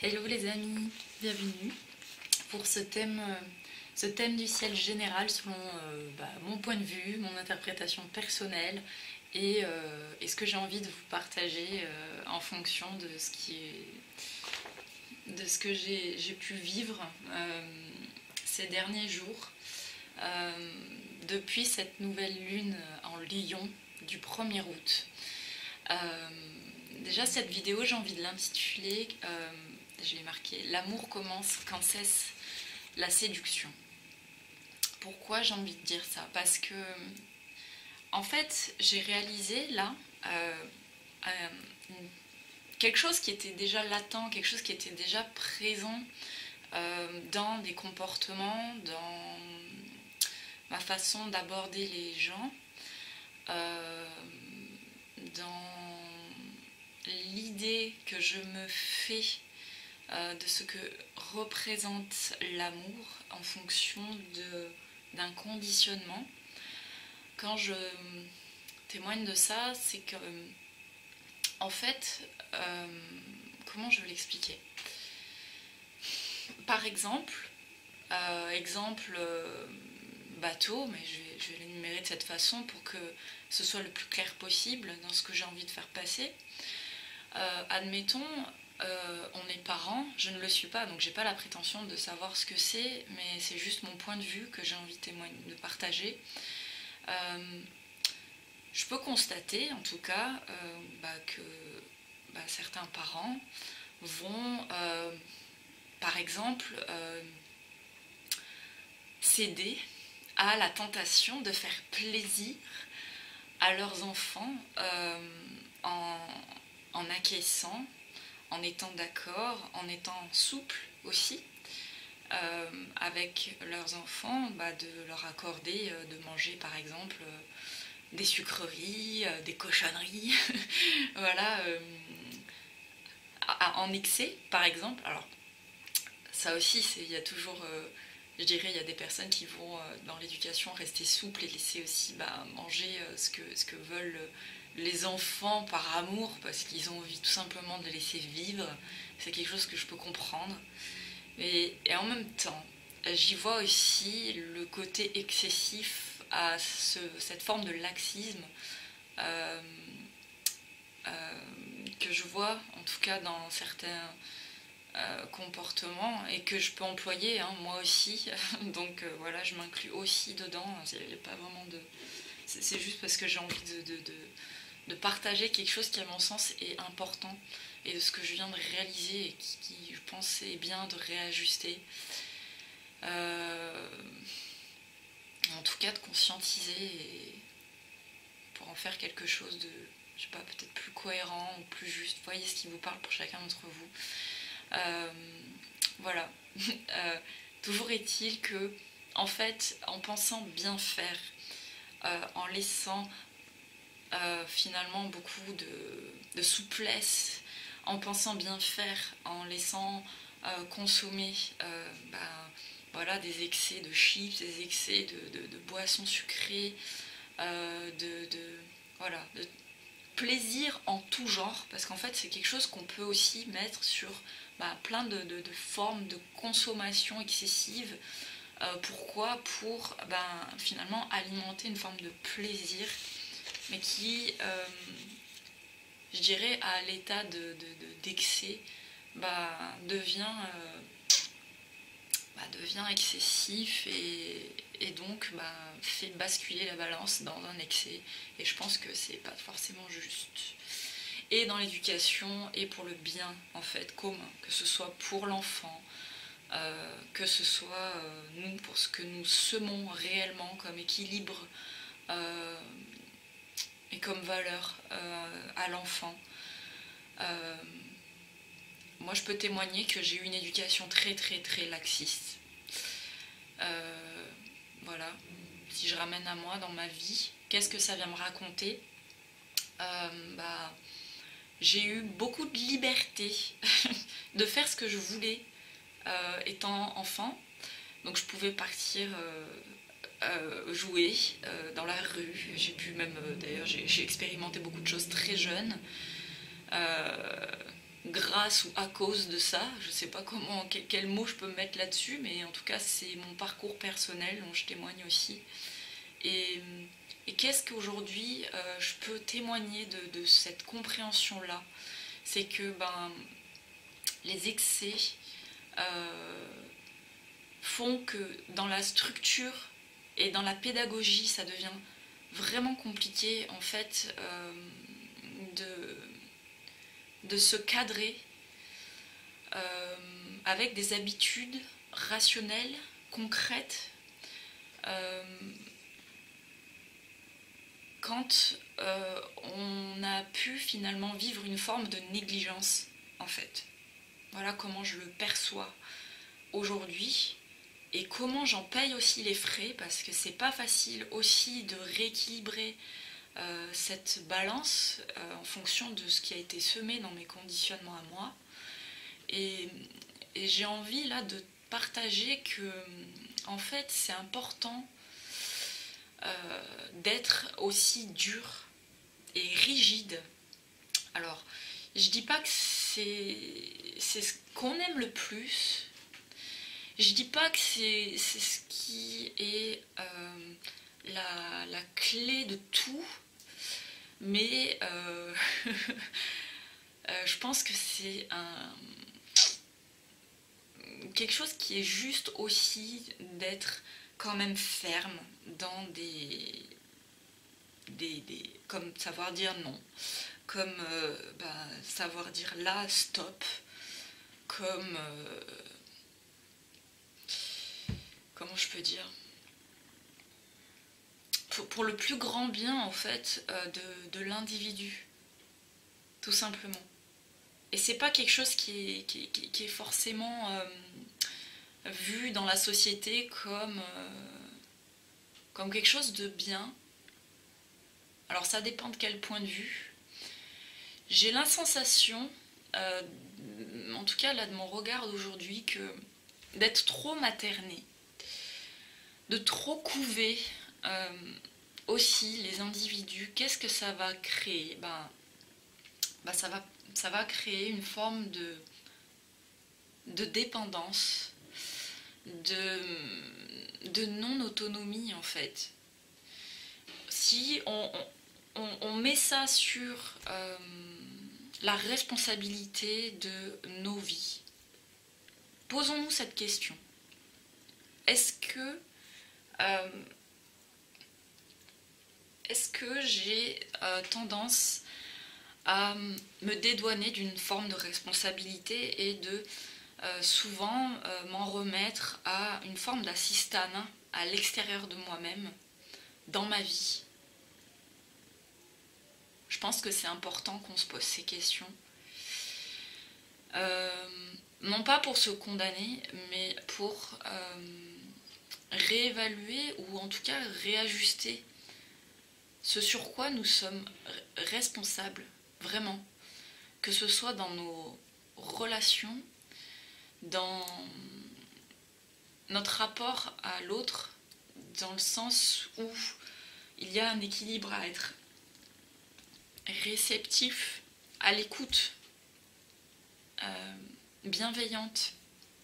Hello les amis, bienvenue pour ce thème du ciel général selon mon point de vue, mon interprétation personnelle et ce que j'ai envie de vous partager en fonction de ce que j'ai pu vivre ces derniers jours depuis cette nouvelle lune en Lion du 1er août. Déjà cette vidéo j'ai envie de l'intituler, je l'ai marqué, l'amour commence quand cesse la séduction. Pourquoi j'ai envie de dire ça? Parce que en fait j'ai réalisé là quelque chose qui était déjà latent, quelque chose qui était déjà présent dans des comportements, dans ma façon d'aborder les gens, dans l'idée que je me fais de ce que représente l'amour en fonction d'un conditionnement. Quand je témoigne de ça, c'est que en fait, comment je vais l'expliquer? Par exemple, bateau, mais je vais l'énumérer de cette façon pour que ce soit le plus clair possible dans ce que j'ai envie de faire passer. Admettons, on est parents, je ne le suis pas, donc j'ai pas la prétention de savoir ce que c'est, mais c'est juste mon point de vue que j'ai envie de partager. Je peux constater, en tout cas, que certains parents vont, par exemple, céder à la tentation de faire plaisir à leurs enfants en acquiesçant, en étant d'accord, en étant souple aussi avec leurs enfants, de leur accorder de manger par exemple des sucreries, des cochonneries, voilà, en excès par exemple. Alors ça aussi, il y a toujours, je dirais, il y a des personnes qui vont dans l'éducation rester souples et laisser aussi manger ce que veulent les enfants par amour, parce qu'ils ont envie tout simplement de les laisser vivre. C'est quelque chose que je peux comprendre. Et en même temps, j'y vois aussi le côté excessif à cette forme de laxisme que je vois, en tout cas dans certains comportements, et que je peux employer moi aussi. Donc voilà, je m'inclus aussi dedans. Il n'y a pas vraiment de... C'est juste parce que j'ai envie de partager quelque chose qui à mon sens est important et de ce que je viens de réaliser et qui je pense est bien de réajuster, en tout cas de conscientiser et pour en faire quelque chose de, je sais pas, peut-être plus cohérent ou plus juste. Vous voyez ce qui vous parle pour chacun d'entre vous. Voilà. Toujours est-il que, en fait, en pensant bien faire, en laissant finalement beaucoup de souplesse, en pensant bien faire, en laissant consommer voilà, des excès de chips, des excès de boissons sucrées, voilà, de plaisir en tout genre, parce qu'en fait c'est quelque chose qu'on peut aussi mettre sur plein de formes de consommation excessive. Pourquoi? Pour finalement alimenter une forme de plaisir, mais qui, je dirais, à l'état d'excès, devient excessif et donc fait basculer la balance dans un excès. Et je pense que c'est pas forcément juste. Et dans l'éducation et pour le bien en fait commun, que ce soit pour l'enfant, que ce soit nous, pour ce que nous semons réellement comme équilibre et comme valeur à l'enfant. Moi je peux témoigner que j'ai eu une éducation très très très laxiste. Voilà, si je ramène à moi dans ma vie, qu'est-ce que ça vient me raconter? J'ai eu beaucoup de liberté de faire ce que je voulais étant enfant. Donc je pouvais partir jouer dans la rue. J'ai pu même, d'ailleurs j'ai expérimenté beaucoup de choses très jeune. grâce ou à cause de ça. Je sais pas comment, quel mot je peux mettre là-dessus, mais en tout cas c'est mon parcours personnel dont je témoigne aussi. Et, et qu'est-ce qu'aujourd'hui je peux témoigner de cette compréhension-là? C'est que les excès font que dans la structure et dans la pédagogie, ça devient vraiment compliqué en fait de se cadrer avec des habitudes rationnelles, concrètes, quand on a pu finalement vivre une forme de négligence en fait. Voilà comment je le perçois aujourd'hui et comment j'en paye aussi les frais, parce que c'est pas facile aussi de rééquilibrer cette balance en fonction de ce qui a été semé dans mes conditionnements à moi. Et j'ai envie là de partager que en fait c'est important d'être aussi dur et rigide. Alors je dis pas que c'est ce qu'on aime le plus, je dis pas que c'est ce qui est la clé de tout, mais je pense que c'est quelque chose qui est juste aussi d'être quand même ferme dans comme savoir dire non, comme savoir dire là stop, comme comment je peux dire, pour le plus grand bien en fait de l'individu, tout simplement. Et c'est pas quelque chose qui est forcément vu dans la société comme quelque chose de bien. Alors ça dépend de quel point de vue. J'ai la sensation, en tout cas là de mon regard d'aujourd'hui, que d'être trop materné, de trop couver aussi les individus, qu'est-ce que ça va créer? Ça va créer une forme de dépendance, de non-autonomie en fait. Si on met ça sur la responsabilité de nos vies, posons-nous cette question. Est-ce que j'ai tendance à me dédouaner d'une forme de responsabilité et de souvent m'en remettre à une forme d'assistanat à l'extérieur de moi-même, dans ma vie? Je pense que c'est important qu'on se pose ces questions. Non pas pour se condamner, mais pour réévaluer ou en tout cas réajuster ce sur quoi nous sommes responsables, vraiment. Que ce soit dans nos relations, dans notre rapport à l'autre, dans le sens où il y a un équilibre à être réceptif, à l'écoute, bienveillante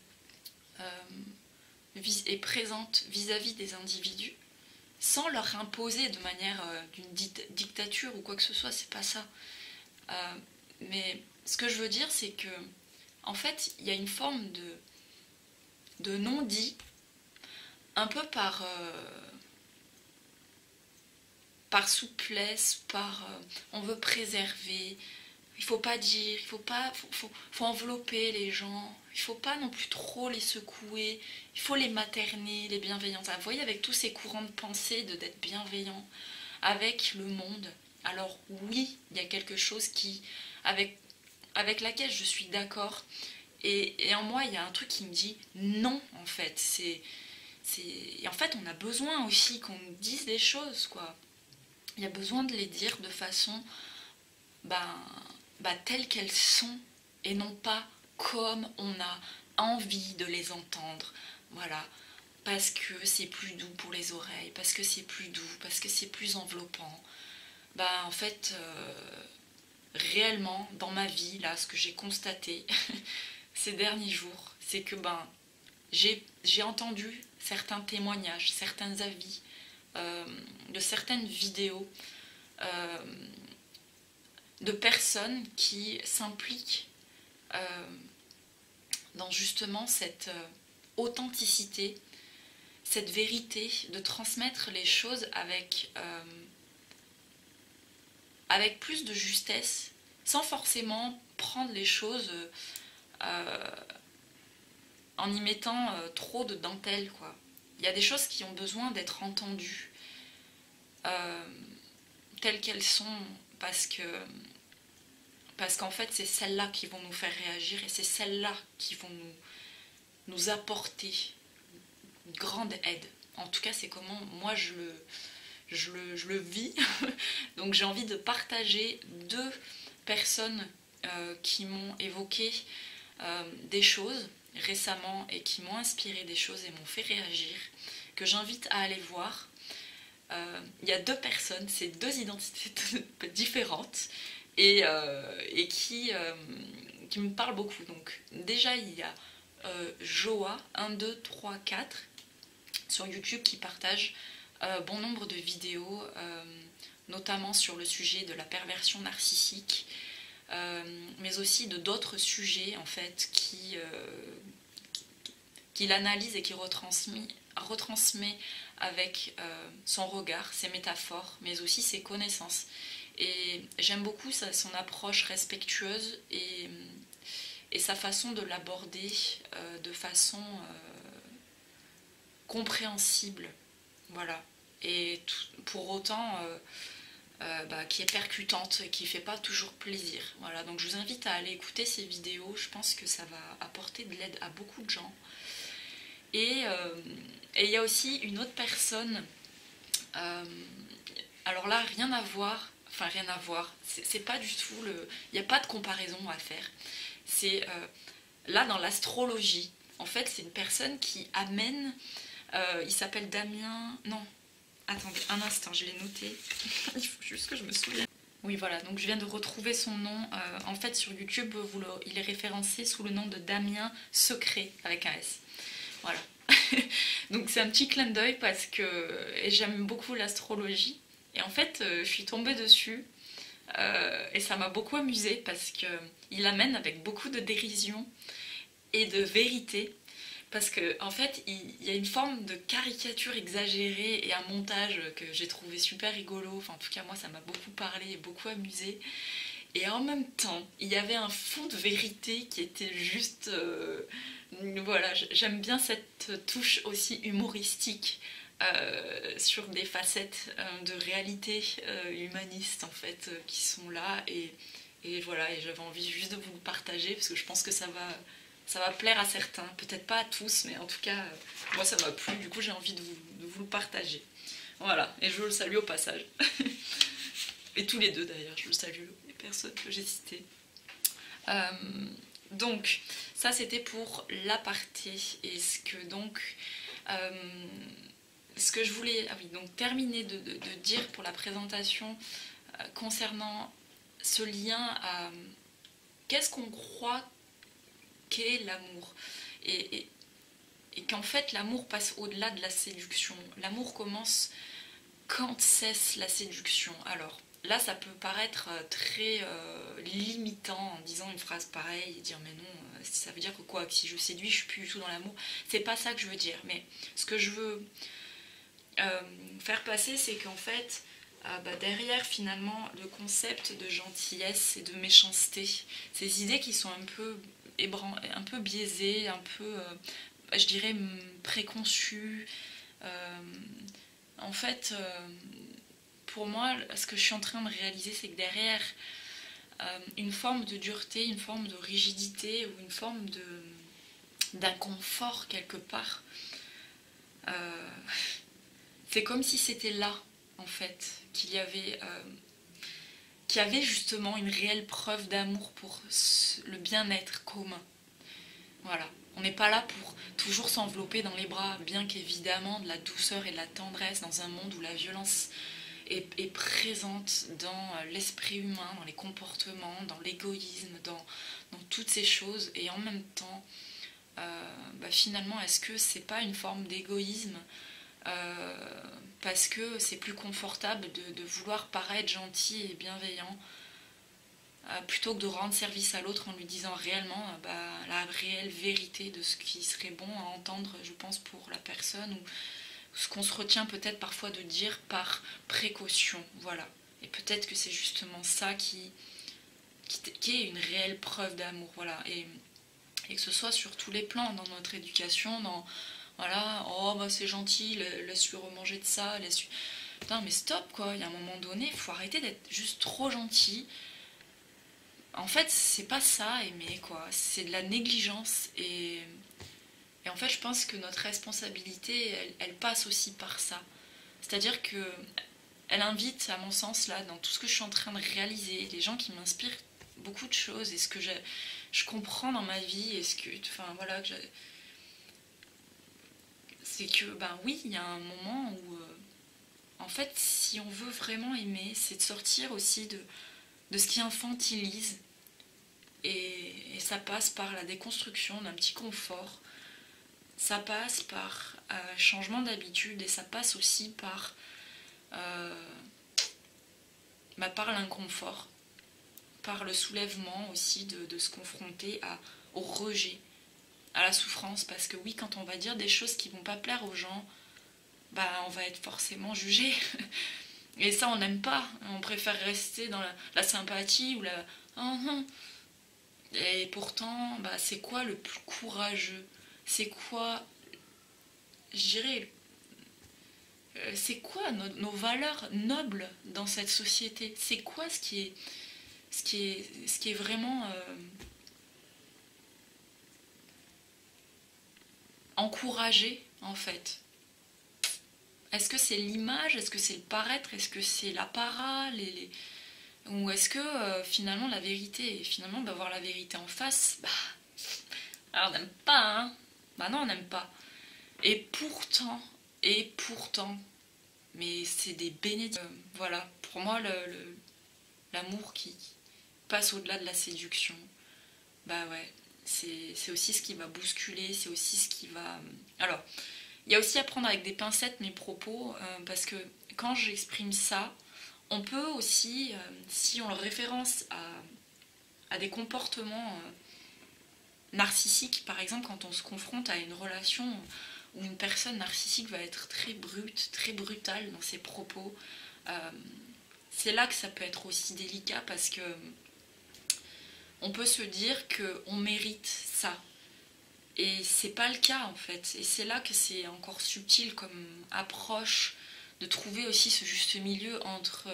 et présente vis-à-vis des individus, sans leur imposer de manière d'une dictature ou quoi que ce soit, c'est pas ça. Mais ce que je veux dire, c'est que en fait, il y a une forme de non-dit, un peu par souplesse, on veut préserver, il faut pas dire, faut envelopper les gens, il faut pas non plus trop les secouer, il faut les materner, les bienveillants. Vous voyez, avec tous ces courants de pensée d'être bienveillant avec le monde, alors oui, il y a quelque chose avec laquelle je suis d'accord, et en moi il y a un truc qui me dit non en fait. Et en fait on a besoin aussi qu'on nous dise des choses, quoi. Il y a besoin de les dire de façon telles qu'elles sont, et non pas comme on a envie de les entendre. Voilà, parce que c'est plus doux pour les oreilles, parce que c'est plus doux, parce que c'est plus enveloppant. En fait, réellement dans ma vie, là, ce que j'ai constaté ces derniers jours, c'est que j'ai entendu certains témoignages, certains avis, de certaines vidéos de personnes qui s'impliquent dans justement cette authenticité, cette vérité, de transmettre les choses avec plus de justesse, sans forcément prendre les choses en y mettant trop de dentelle, quoi. Il y a des choses qui ont besoin d'être entendues telles qu'elles sont, parce qu'en fait c'est celles-là qui vont nous faire réagir et c'est celles-là qui vont nous apporter une grande aide. En tout cas, c'est comment moi je le vis. Donc j'ai envie de partager 2 personnes qui m'ont évoqué des choses récemment et qui m'ont inspiré des choses et m'ont fait réagir, que j'invite à aller voir. Il y a 2 personnes, c'est 2 identités différentes et qui me parlent beaucoup. Donc déjà il y a Joa 1, 2, 3, 4 sur YouTube qui partage bon nombre de vidéos, notamment sur le sujet de la perversion narcissique, mais aussi de d'autres sujets en fait qu'il analyse et qui retransmet avec son regard, ses métaphores, mais aussi ses connaissances. Et j'aime beaucoup son approche respectueuse et sa façon de l'aborder de façon compréhensible. Voilà. Et pour autant qui est percutante et qui fait pas toujours plaisir. Voilà. Donc je vous invite à aller écouter ces vidéos. Je pense que ça va apporter de l'aide à beaucoup de gens. Et il y a aussi une autre personne. Alors là, rien à voir. Enfin, rien à voir. C'est pas du tout le. Il n'y a pas de comparaison à faire. C'est là dans l'astrologie. En fait, c'est une personne qui amène. Il s'appelle Damien. Non. Attendez, un instant, je l'ai noté. Il faut juste que je me souvienne. Oui, voilà, donc je viens de retrouver son nom. En fait, sur YouTube, il est référencé sous le nom de Damien Secret, avec un S. Voilà. Donc c'est un petit clin d'œil parce que j'aime beaucoup l'astrologie. Et en fait, je suis tombée dessus. Et ça m'a beaucoup amusée parce qu'il l'amène avec beaucoup de dérision et de vérité. Parce qu'en fait, il y a une forme de caricature exagérée et un montage que j'ai trouvé super rigolo. Enfin, en tout cas, moi, ça m'a beaucoup parlé et beaucoup amusé. Et en même temps, il y avait un fond de vérité qui était juste... voilà, j'aime bien cette touche aussi humoristique sur des facettes de réalité humaniste, en fait, qui sont là. Et voilà, et j'avais envie juste de vous le partager parce que je pense que ça va plaire à certains, peut-être pas à tous, mais en tout cas, moi ça m'a plu, du coup j'ai envie de vous le partager. Voilà, et je le salue au passage. Et tous les 2 d'ailleurs, je le salue, les personnes que j'ai citées. Donc, ça c'était pour l'aparté. Et ce que je voulais donc terminer de dire pour la présentation concernant ce lien à qu'est-ce qu'on croit qu'est l'amour et qu'en fait l'amour passe au-delà de la séduction. L'amour commence quand cesse la séduction. Alors là ça peut paraître très limitant en disant une phrase pareille et dire mais non, ça veut dire que quoi, que si je séduis je suis plus du tout dans l'amour. C'est pas ça que je veux dire, mais ce que je veux faire passer, c'est qu'en fait derrière finalement le concept de gentillesse et de méchanceté, ces idées qui sont un peu biaisées, un peu je dirais préconçues, en fait pour moi ce que je suis en train de réaliser, c'est que derrière une forme de dureté, une forme de rigidité ou une forme d'inconfort quelque part, c'est comme si c'était là en fait qu'il y avait justement une réelle preuve d'amour pour le bien-être commun. Voilà, on n'est pas là pour toujours s'envelopper dans les bras, bien qu'évidemment de la douceur et de la tendresse dans un monde où la violence est présente dans l'esprit humain, dans les comportements, dans l'égoïsme, dans toutes ces choses. Et en même temps, finalement, est-ce que c'est pas une forme d'égoïsme parce que c'est plus confortable de vouloir paraître gentil et bienveillant plutôt que de rendre service à l'autre en lui disant réellement la réelle vérité de ce qui serait bon à entendre, je pense, pour la personne, ou ce qu'on se retient peut-être parfois de dire par précaution, voilà. Et peut-être que c'est justement ça qui est une réelle preuve d'amour, voilà. Et que ce soit sur tous les plans, dans notre éducation, dans voilà, oh bah c'est gentil, laisse-lui remanger de ça, laisse-lui... Putain, mais stop quoi, il y a un moment donné, il faut arrêter d'être juste trop gentil. En fait, c'est pas ça aimer quoi, c'est de la négligence et en fait, je pense que notre responsabilité, elle passe aussi par ça. C'est-à-dire que elle invite, à mon sens, là, dans tout ce que je suis en train de réaliser, les gens qui m'inspirent beaucoup de choses, et ce que je comprends dans ma vie, et ce que, enfin voilà, c'est que, ben oui, il y a un moment où, en fait, si on veut vraiment aimer, c'est de sortir aussi de ce qui infantilise, et ça passe par la déconstruction d'un petit confort, ça passe par changement d'habitude, et ça passe aussi par, par l'inconfort, par le soulèvement aussi de se confronter au rejet, à la souffrance, parce que oui, quand on va dire des choses qui vont pas plaire aux gens, on va être forcément jugé. Et ça, on n'aime pas. On préfère rester dans la sympathie ou la... Et pourtant, c'est quoi le plus courageux? C'est quoi, je dirais, c'est quoi nos valeurs nobles dans cette société? C'est quoi ce qui est vraiment encouragé, en fait? Est-ce que c'est l'image? Est-ce que c'est le paraître? Est-ce que c'est l'apparat? Ou est-ce que finalement la vérité, finalement voir la vérité en face, alors on n'aime pas, hein? Non, on n'aime pas. Et pourtant, mais c'est des bénédictions. Voilà, pour moi, l'amour qui passe au-delà de la séduction, ouais, c'est aussi ce qui va bousculer, c'est aussi ce qui va... Alors, il y a aussi à prendre avec des pincettes mes propos, parce que quand j'exprime ça, on peut aussi, si on le référence à des comportements narcissiques, par exemple, quand on se confronte à une relation où une personne narcissique va être très brute, très brutale dans ses propos, c'est là que ça peut être aussi délicat, parce que on peut se dire qu'on mérite ça. Et c'est pas le cas en fait. Et c'est là que c'est encore subtil comme approche, de trouver aussi ce juste milieu entre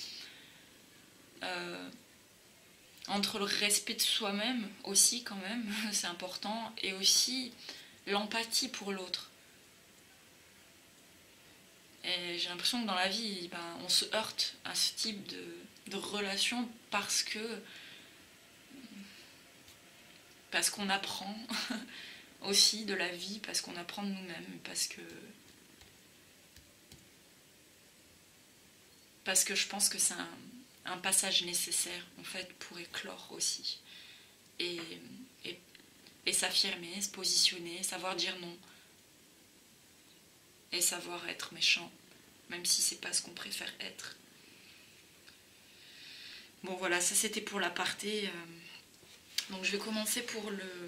le respect de soi-même aussi quand même, c'est important, et aussi l'empathie pour l'autre. Et j'ai l'impression que dans la vie, on se heurte à ce type de relation parce qu'on apprend aussi de la vie, parce qu'on apprend de nous-mêmes, parce que je pense que c'est un passage nécessaire en fait pour éclore aussi et s'affirmer, se positionner, savoir dire non et savoir être méchant, même si c'est pas ce qu'on préfère être. Bon voilà, ça c'était pour l'aparté. Donc je vais commencer pour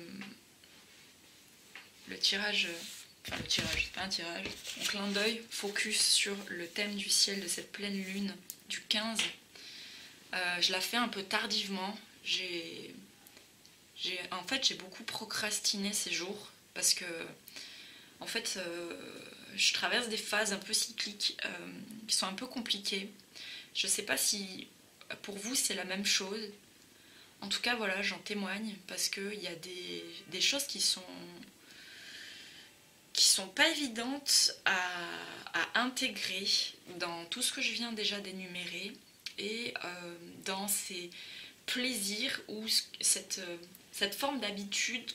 le tirage, enfin le tirage, c'est pas un tirage, mon clin d'œil, focus sur le thème du ciel de cette pleine lune du 15. Je la fais un peu tardivement, en fait j'ai beaucoup procrastiné ces jours, parce que en fait je traverse des phases un peu cycliques qui sont un peu compliquées. Je sais pas si pour vous c'est la même chose. En tout cas voilà, j'en témoigne, parce qu'il y a des choses qui sont pas évidentes à intégrer dans tout ce que je viens déjà d'énumérer, et dans ces plaisirs ou cette forme d'habitude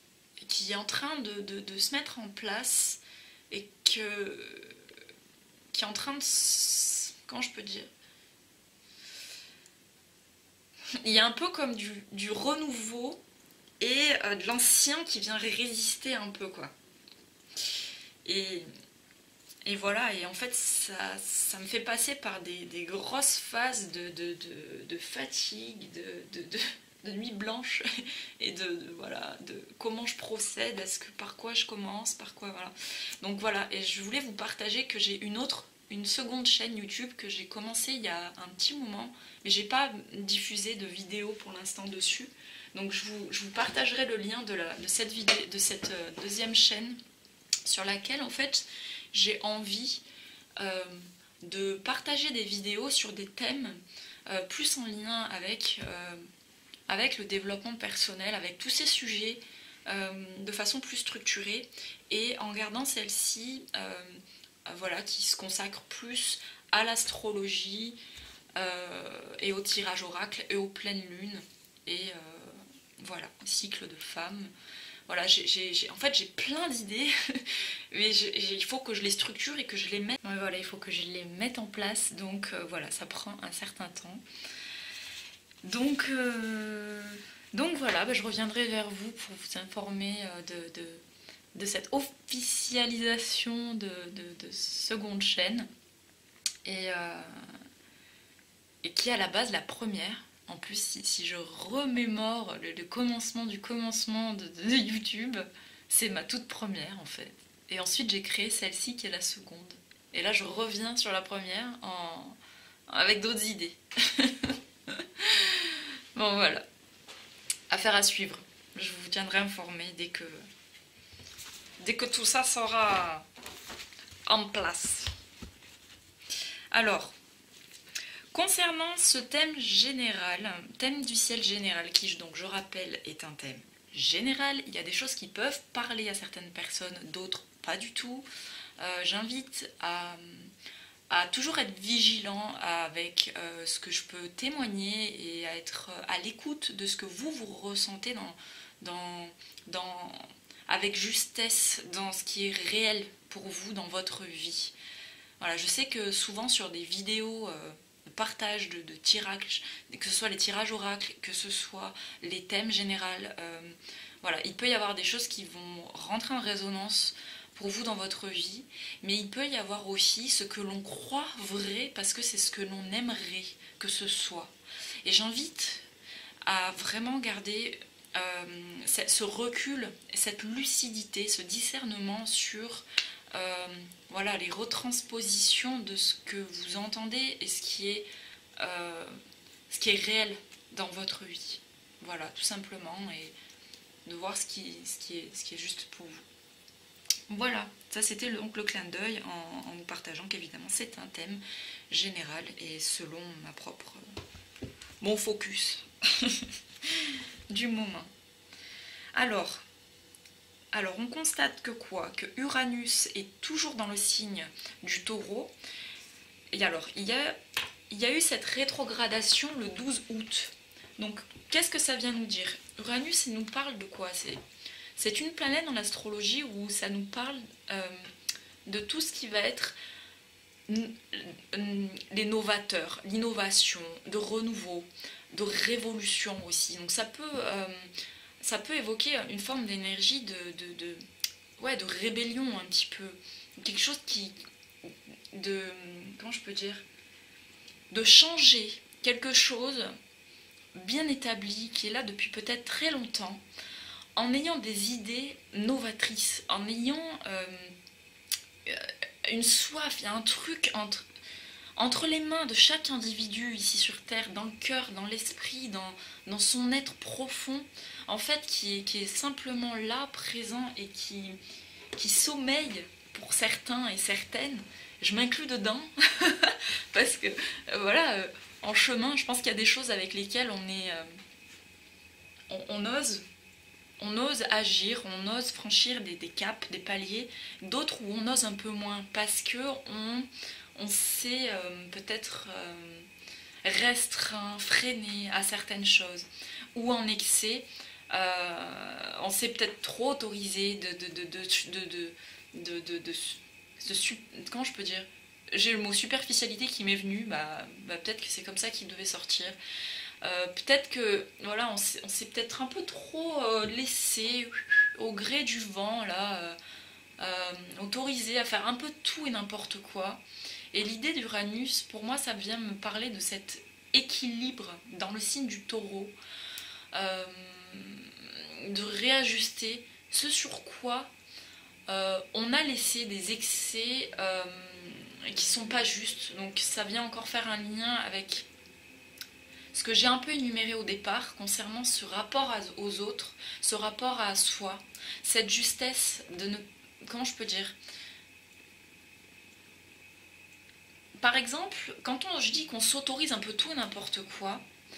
qui est en train de se mettre en place, et qui est en train de... Comment je peux dire? Il y a un peu comme du renouveau et de l'ancien qui vient résister un peu, quoi. Et voilà, et en fait ça me fait passer par des grosses phases de fatigue, de nuit blanche et voilà, de comment je procède, par quoi je commence, par quoi, voilà. Donc voilà, et je voulais vous partager que j'ai une seconde chaîne YouTube que j'ai commencé il y a un petit moment, mais j'ai pas diffusé de vidéo pour l'instant dessus. Donc je vous partagerai le lien de cette vidéo, de cette deuxième chaîne sur laquelle en fait j'ai envie de partager des vidéos sur des thèmes plus en lien avec le développement personnel, avec tous ces sujets de façon plus structurée, et en gardant celle-ci voilà, qui se consacre plus à l'astrologie et au tirage oracle et aux pleines lunes et voilà, cycle de femmes. Voilà, en fait j'ai plein d'idées, mais il faut que je les structure et que je les mette. Ouais, voilà, il faut que je les mette en place, donc voilà, ça prend un certain temps. Donc voilà, je reviendrai vers vous pour vous informer de cette officialisation de seconde chaîne, et qui est à la base la première. En plus, si je remémore le commencement du commencement de YouTube, c'est ma toute première en fait. Et ensuite j'ai créé celle-ci qui est la seconde. Et là je reviens sur la première avec d'autres idées. Bon voilà, affaire à suivre. Je vous tiendrai informé dès que tout ça sera en place. Alors, concernant ce thème général, thème du ciel général, qui donc je rappelle est un thème général, il y a des choses qui peuvent parler à certaines personnes, d'autres pas du tout. J'invite à toujours être vigilant avec ce que je peux témoigner et à être à l'écoute de ce que vous ressentez avec justesse dans ce qui est réel pour vous dans votre vie. Voilà, je sais que souvent sur des vidéos de partage de tirages, que ce soit les tirages oracles, que ce soit les thèmes généraux, voilà, il peut y avoir des choses qui vont rentrer en résonance pour vous dans votre vie, mais il peut y avoir aussi ce que l'on croit vrai parce que c'est ce que l'on aimerait que ce soit. Et j'invite à vraiment garder ce recul, cette lucidité, ce discernement sur voilà, les retranspositions de ce que vous entendez et ce qui est réel dans votre vie. Voilà, tout simplement, et de voir ce qui est juste pour vous. Voilà, ça c'était donc le clin d'œil en vous partageant qu'évidemment c'est un thème général et selon mon focus du moment. Alors on constate que quoi? Que Uranus est toujours dans le signe du Taureau. Et alors, il y a eu cette rétrogradation le 12 août. Donc, qu'est-ce que ça vient nous dire? Uranus, il nous parle de quoi? C'est une planète dans l'astrologie où ça nous parle de tout ce qui va être les novateurs, l'innovation, de renouveau, de révolution aussi. Donc ça peut évoquer une forme d'énergie de rébellion un petit peu. Quelque chose comment je peux dire? De changer quelque chose bien établi, qui est là depuis peut-être très longtemps, en ayant des idées novatrices, en ayant une soif, il y a un truc entre les mains de chaque individu ici sur Terre, dans le cœur, dans l'esprit, dans son être profond, en fait, qui est simplement là, présent, et qui sommeille pour certains et certaines. Je m'inclus dedans, parce que, voilà, en chemin, je pense qu'il y a des choses avec lesquelles on ose agir, on ose franchir des caps, des paliers, d'autres où on ose un peu moins, parce que on s'est peut-être restreint, freiné à certaines choses, ou en excès, on s'est peut-être trop autorisé comment je peux dire, j'ai le mot superficialité qui m'est venu, peut-être que c'est comme ça qu'il devait sortir. Peut-être que voilà, on s'est peut-être un peu trop laissé au gré du vent là, autorisé à faire un peu tout et n'importe quoi. Et l'idée d'Uranus, pour moi, ça vient me parler de cet équilibre dans le signe du Taureau, euh, de réajuster ce sur quoi on a laissé des excès qui sont pas justes. Donc ça vient encore faire un lien avec ce que j'ai un peu énuméré au départ concernant ce rapport aux autres, ce rapport à soi, cette justesse de ne... Comment je peux dire? Par exemple, quand je dis qu'on s'autorise un peu tout et n'importe quoi,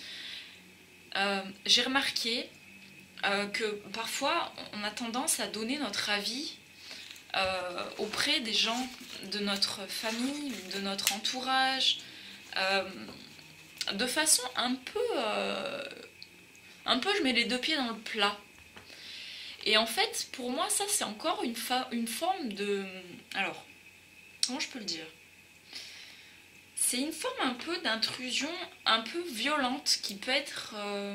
j'ai remarqué que parfois on a tendance à donner notre avis auprès des gens de notre famille, de notre entourage, de façon un peu je mets les deux pieds dans le plat. Et en fait, pour moi, ça c'est encore une forme de... Alors, comment je peux le dire? C'est une forme un peu d'intrusion, un peu violente, qui peut être...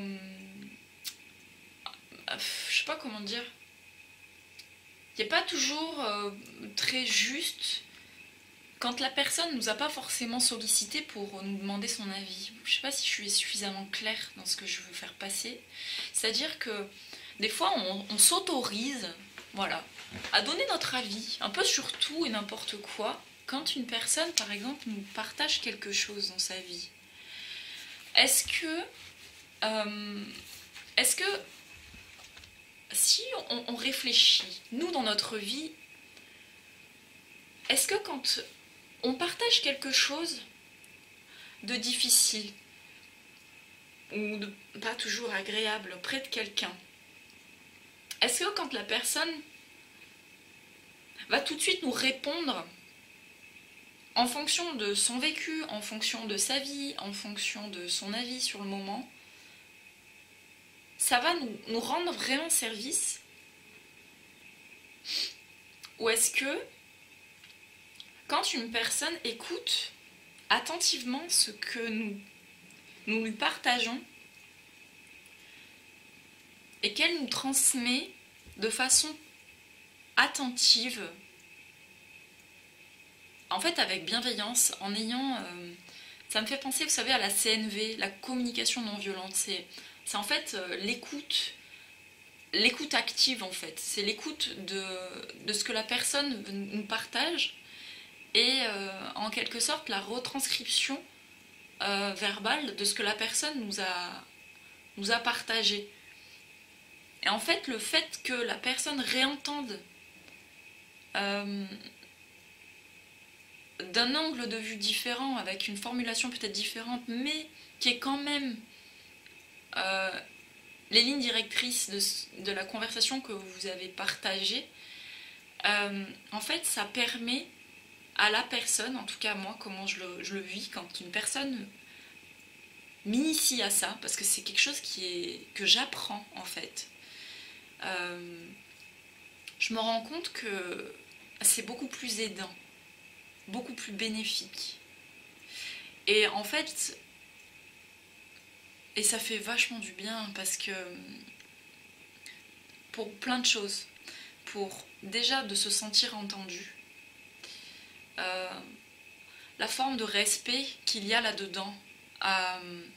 je sais pas comment dire. Il n'est pas toujours très juste quand la personne ne nous a pas forcément sollicité pour nous demander son avis. Je ne sais pas si je suis suffisamment claire dans ce que je veux faire passer. C'est-à-dire que des fois, on s'autorise, voilà, à donner notre avis, un peu sur tout et n'importe quoi, quand une personne, par exemple, nous partage quelque chose dans sa vie. Est-ce que si on réfléchit, nous, dans notre vie, est-ce que quand on partage quelque chose de difficile ou de pas toujours agréable auprès de quelqu'un, est-ce que quand la personne va tout de suite nous répondre en fonction de son vécu, en fonction de sa vie, en fonction de son avis sur le moment, ça va nous rendre vraiment service? Ou est-ce que quand une personne écoute attentivement ce que nous lui partageons et qu'elle nous transmet de façon attentive, en fait avec bienveillance, en ayant... ça me fait penser, vous savez, à la CNV, la communication non violente. C'est en fait l'écoute active en fait. C'est l'écoute de ce que la personne nous partage et en quelque sorte la retranscription verbale de ce que la personne nous a partagé. Et en fait, le fait que la personne réentende d'un angle de vue différent, avec une formulation peut-être différente, mais qui est quand même les lignes directrices de la conversation que vous avez partagée, en fait, ça permet à la personne, en tout cas moi, comment je le vis, quand une personne m'initie à ça, parce que c'est quelque chose que j'apprends en fait. Je me rends compte que c'est beaucoup plus aidant, beaucoup plus bénéfique. Et en fait, et ça fait vachement du bien parce que pour plein de choses, pour déjà de se sentir entendu, la forme de respect qu'il y a là-dedans, à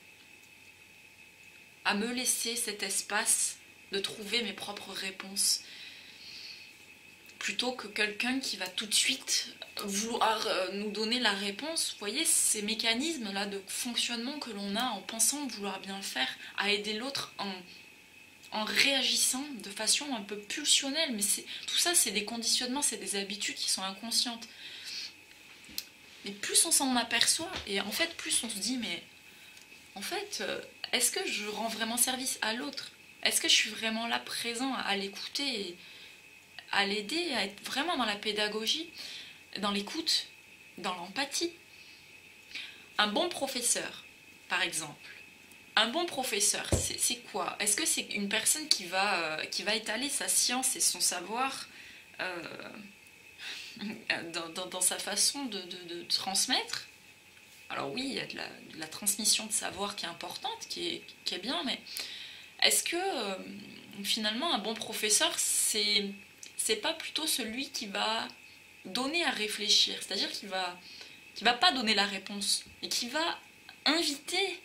me laisser cet espace de trouver mes propres réponses, plutôt que quelqu'un qui va tout de suite vouloir nous donner la réponse. Vous voyez, ces mécanismes-là de fonctionnement que l'on a en pensant vouloir bien faire, à aider l'autre en réagissant de façon un peu pulsionnelle. Mais tout ça, c'est des conditionnements, c'est des habitudes qui sont inconscientes. Mais plus on s'en aperçoit, et en fait, plus on se dit, mais en fait, est-ce que je rends vraiment service à l'autre? Est-ce que je suis vraiment là, présent, à l'écouter et à l'aider, à être vraiment dans la pédagogie, dans l'écoute, dans l'empathie? Un bon professeur, par exemple. Un bon professeur, c'est quoi? Est-ce que c'est une personne qui va étaler sa science et son savoir dans sa façon de transmettre. Alors oui, il y a de la transmission de savoir qui est importante, qui est bien, mais est-ce que finalement un bon professeur, c'est pas plutôt celui qui va donner à réfléchir, c'est-à-dire qui va pas donner la réponse, et qui va inviter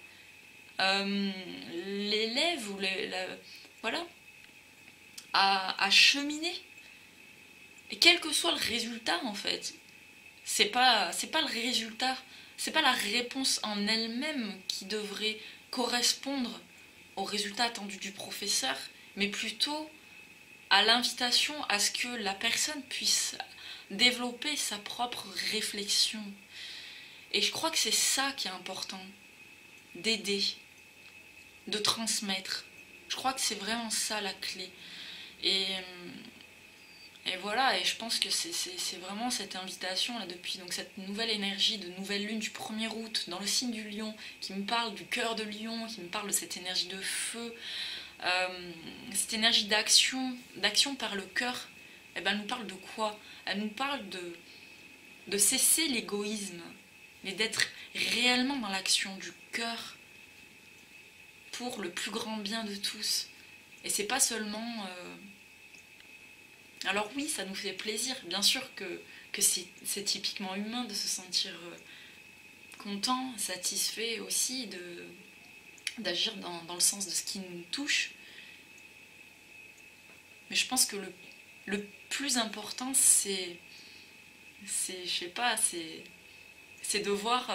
l'élève ou voilà, à cheminer. Et quel que soit le résultat, en fait, c'est pas le résultat, c'est pas la réponse en elle-même qui devrait correspondre au résultat attendu du professeur, mais plutôt à l'invitation à ce que la personne puisse développer sa propre réflexion. Et je crois que c'est ça qui est important, d'aider, de transmettre. Je crois que c'est vraiment ça la clé. Et voilà, et je pense que c'est vraiment cette invitation là depuis donc cette nouvelle énergie de nouvelle lune du 1er août dans le signe du lion qui me parle du cœur de lion, qui me parle de cette énergie de feu, cette énergie d'action par le cœur. Et ben, elle nous parle de quoi? Elle nous parle de cesser l'égoïsme, mais d'être réellement dans l'action du cœur pour le plus grand bien de tous. Et c'est pas seulement... Alors oui, ça nous fait plaisir, bien sûr que c'est typiquement humain de se sentir content, satisfait aussi, d'agir dans le sens de ce qui nous touche. Mais je pense que le plus important, c'est je sais pas, c'est de voir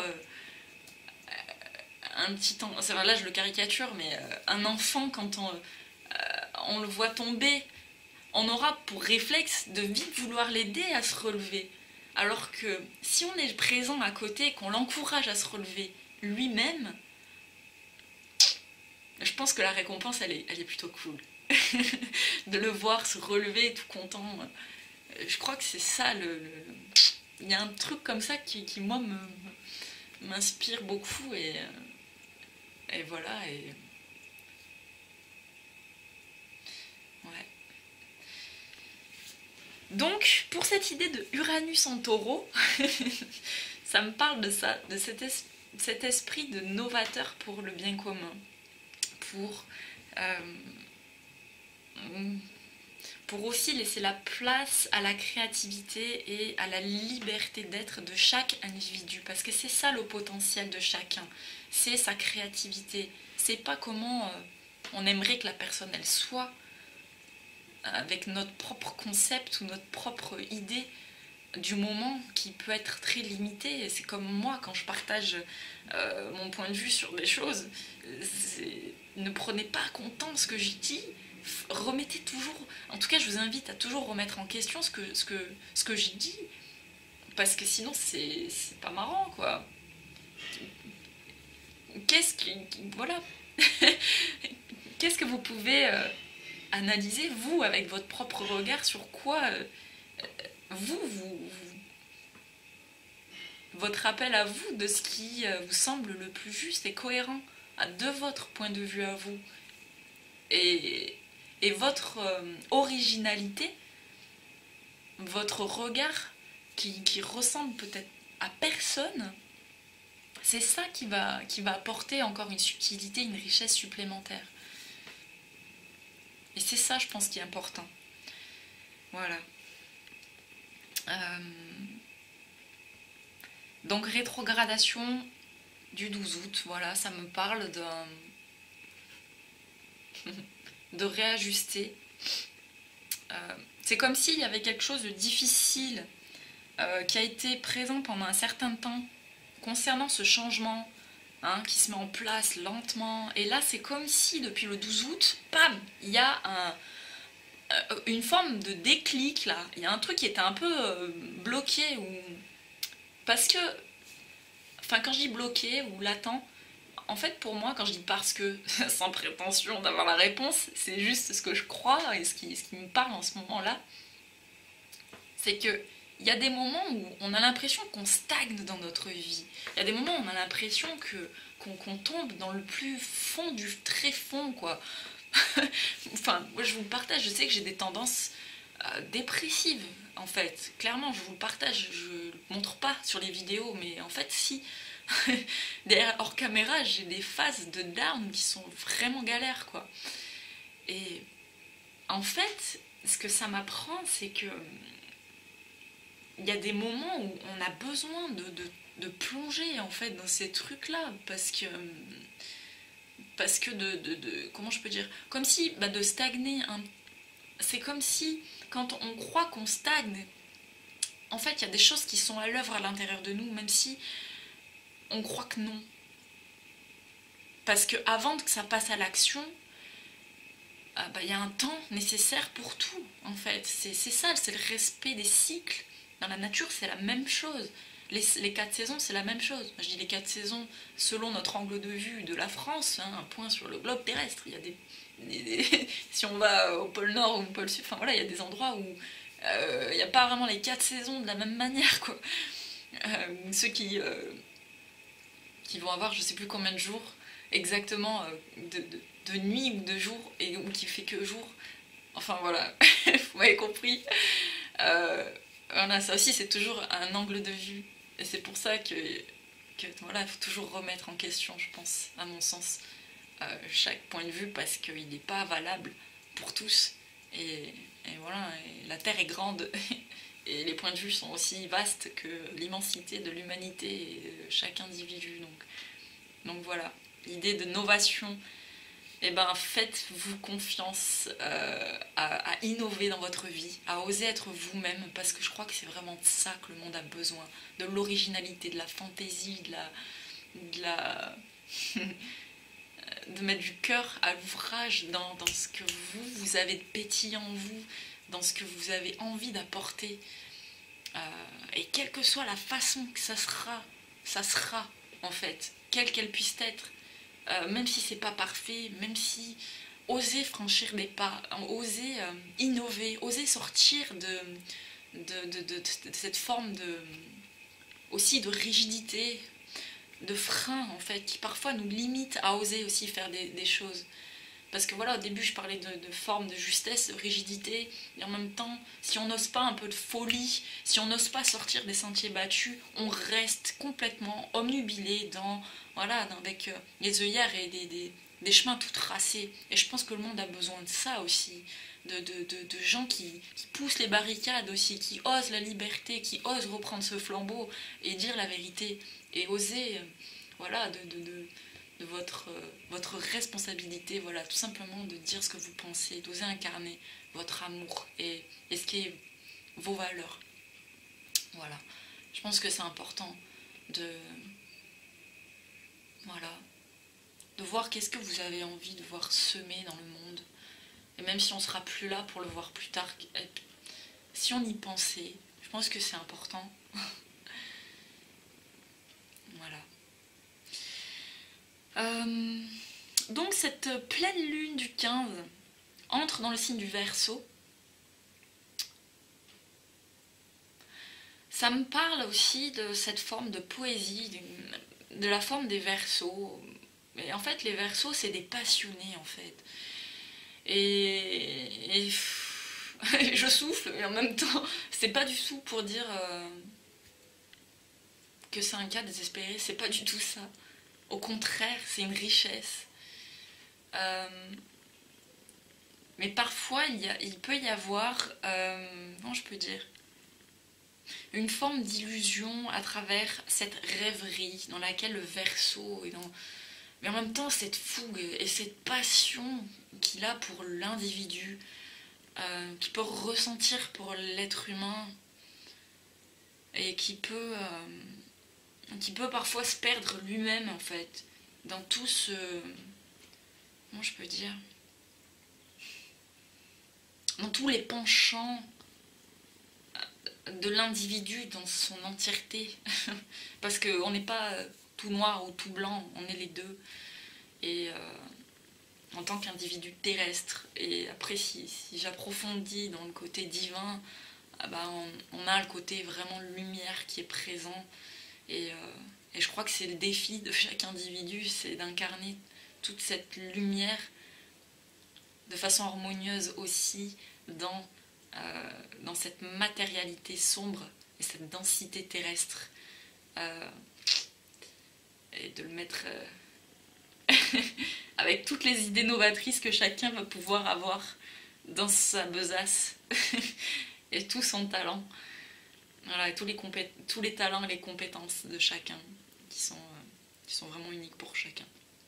un petit enfant, là je le caricature, mais un enfant quand on le voit tomber, on aura pour réflexe de vite vouloir l'aider à se relever. Alors que si on est présent à côté, qu'on l'encourage à se relever lui-même, je pense que la récompense, elle est plutôt cool. De le voir se relever tout content. Je crois que c'est ça il y a un truc comme ça qui moi, m'inspire beaucoup et voilà. Ouais. Donc, pour cette idée de Uranus en taureau, ça me parle de ça, de cet esprit de novateur pour le bien commun, pour aussi laisser la place à la créativité et à la liberté d'être de chaque individu. Parce que c'est ça le potentiel de chacun, c'est sa créativité. C'est pas comment on aimerait que la personne elle soit, avec notre propre concept ou notre propre idée du moment qui peut être très limité. C'est comme moi quand je partage mon point de vue sur des choses. Ne prenez pas comptant ce que je dis, remettez toujours, en tout cas je vous invite à toujours remettre en question ce que je dis, parce que sinon c'est pas marrant quoi. Voilà. Qu'est-ce que vous pouvez analyser vous avec votre propre regard sur quoi votre appel à vous de ce qui vous semble le plus juste et cohérent de votre point de vue à vous, et votre originalité, votre regard qui ressemble peut-être à personne. C'est ça qui va apporter encore une subtilité, une richesse supplémentaire. Et c'est ça, je pense, qui est important. Voilà. Donc, rétrogradation du 12 août, voilà, ça me parle de réajuster. C'est comme s'il y avait quelque chose de difficile qui a été présent pendant un certain temps concernant ce changement qui se met en place lentement. Et là, c'est comme si depuis le 12 août, bam, il y a une forme de déclic là. Il y a un truc qui était un peu bloqué parce que, enfin, quand je dis bloqué ou latent, en fait, pour moi, quand je dis parce que, sans prétention d'avoir la réponse, c'est juste ce que je crois et ce qui me parle en ce moment-là, c'est que il y a des moments où on a l'impression qu'on stagne dans notre vie. Il y a des moments où on a l'impression qu'on tombe dans le plus fond du très fond, quoi. Enfin, moi je vous le partage, je sais que j'ai des tendances dépressive en fait. Clairement, je vous le partage, je le montre pas sur les vidéos, mais en fait si. Derrière hors caméra, j'ai des phases de down qui sont vraiment galères quoi. Et en fait, ce que ça m'apprend, c'est que il y a des moments où on a besoin de plonger en fait dans ces trucs là parce que comment je peux dire, comme si de stagner c'est comme si quand on croit qu'on stagne, en fait il y a des choses qui sont à l'œuvre à l'intérieur de nous même si on croit que non, parce que avant que ça passe à l'action, il y a un temps nécessaire pour tout en fait. C'est ça, c'est le respect des cycles. Dans la nature c'est la même chose. Les 4 saisons c'est la même chose. Je dis les 4 saisons selon notre angle de vue de la France, hein, un point sur le globe terrestre. Il y a si on va au pôle Nord ou au pôle Sud, enfin voilà, il y a des endroits où il n'y a pas vraiment les 4 saisons de la même manière quoi. Ceux qui vont avoir je sais plus combien de jours exactement de nuit ou de jour ou qui fait que jour. Enfin voilà, vous m'avez compris. Voilà, ça aussi c'est toujours un angle de vue. Et c'est pour ça que voilà, il faut toujours remettre en question, je pense, à mon sens, chaque point de vue parce qu'il n'est pas valable pour tous. Et voilà, et la Terre est grande et les points de vue sont aussi vastes que l'immensité de l'humanité et de chaque individu. Donc voilà, l'idée de novation, faites-vous confiance à innover dans votre vie, à oser être vous-même, parce que je crois que c'est vraiment de ça que le monde a besoin, de l'originalité, de la fantaisie, de mettre du cœur à l'ouvrage dans ce que vous avez de pétillant en vous, dans ce que vous avez envie d'apporter. Et quelle que soit la façon que ça sera en fait, quelle qu'elle puisse être. Même si c'est pas parfait, même si oser franchir des pas, oser innover, oser sortir de cette forme aussi de rigidité, de frein en fait, qui parfois nous limite à oser aussi faire des choses. Parce que voilà, au début je parlais de forme de justesse, de rigidité, et en même temps, si on n'ose pas un peu de folie, si on n'ose pas sortir des sentiers battus, on reste complètement omnubilé avec les œillères et des chemins tout tracés. Et je pense que le monde a besoin de ça aussi, de gens qui poussent les barricades aussi, qui osent la liberté, qui osent reprendre ce flambeau et dire la vérité, et oser, de votre responsabilité, voilà, tout simplement de dire ce que vous pensez, d'oser incarner votre amour et ce qui est vos valeurs. Voilà, je pense que c'est important de voir qu'est-ce que vous avez envie de voir semer dans le monde. Et même si on sera plus là pour le voir plus tard, si on y pensait, je pense que c'est important. Voilà. Donc cette pleine lune du 15 entre dans le signe du Verseau. Ça me parle aussi de cette forme de poésie, de la forme des Verseaux. Et en fait, les Verseaux, c'est des passionnés, en fait. Et je souffle, et en même temps, c'est pas du tout pour dire que c'est un cas désespéré, c'est pas du tout ça. Au contraire, c'est une richesse. Mais parfois, il peut y avoir, comment je peux dire, une forme d'illusion à travers cette rêverie dans laquelle le Verseau est dans... Mais en même temps, cette fougue et cette passion qu'il a pour l'individu, qu'il peut ressentir pour l'être humain, et qui peut parfois se perdre lui-même, en fait, dans tout ce... Comment je peux dire ? Dans tous les penchants de l'individu dans son entièreté. Parce qu'on n'est pas tout noir ou tout blanc, on est les deux. Et en tant qu'individu terrestre. Et après, si j'approfondis dans le côté divin, on a le côté vraiment lumière qui est présent. Et je crois que c'est le défi de chaque individu, c'est d'incarner toute cette lumière de façon harmonieuse aussi dans dans cette matérialité sombre et cette densité terrestre, et de le mettre avec toutes les idées novatrices que chacun va pouvoir avoir dans sa besace et tout son talent. Voilà, et tous les talents et les compétences de chacun qui sont vraiment uniques pour chacun.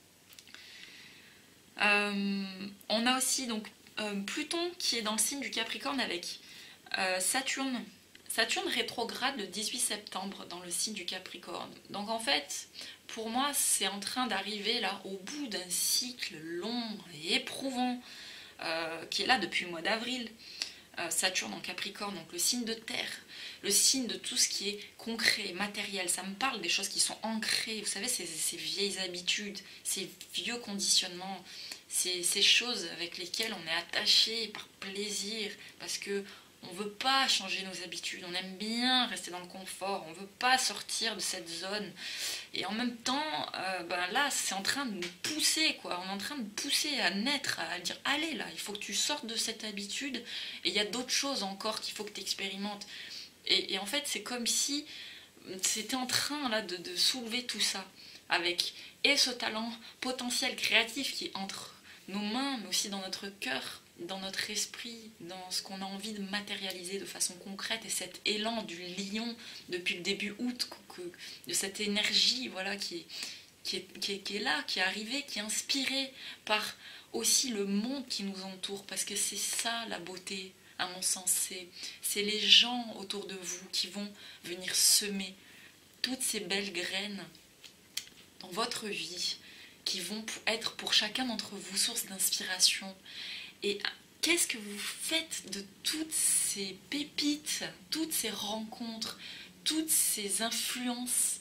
On a aussi donc Pluton qui est dans le signe du Capricorne avec Saturne. Saturne rétrograde le 18 septembre dans le signe du Capricorne. Donc en fait, pour moi, c'est en train d'arriver là au bout d'un cycle long et éprouvant qui est là depuis le mois d'avril. Saturne en Capricorne, donc le signe de terre, le signe de tout ce qui est concret, matériel. Ça me parle des choses qui sont ancrées, vous savez, ces vieilles habitudes, ces vieux conditionnements, ces choses avec lesquelles on est attaché par plaisir, parce que on ne veut pas changer nos habitudes, on aime bien rester dans le confort, on ne veut pas sortir de cette zone. Et en même temps, là, c'est en train de nous pousser, quoi. On est en train de pousser à naître, à dire, allez là, il faut que tu sortes de cette habitude, et il y a d'autres choses encore qu'il faut que tu expérimentes. Et en fait, c'est comme si c'était en train là de soulever tout ça, avec et ce talent potentiel créatif qui est entre nos mains, mais aussi dans notre cœur, dans notre esprit, dans ce qu'on a envie de matérialiser de façon concrète, et cet élan du lion depuis le début août, de cette énergie voilà, qui est là, qui est arrivée, qui est inspirée par aussi le monde qui nous entoure, parce que c'est ça la beauté, à mon sens, c'est les gens autour de vous qui vont venir semer toutes ces belles graines dans votre vie, qui vont être pour chacun d'entre vous source d'inspiration. Et qu'est-ce que vous faites de toutes ces pépites, toutes ces rencontres, toutes ces influences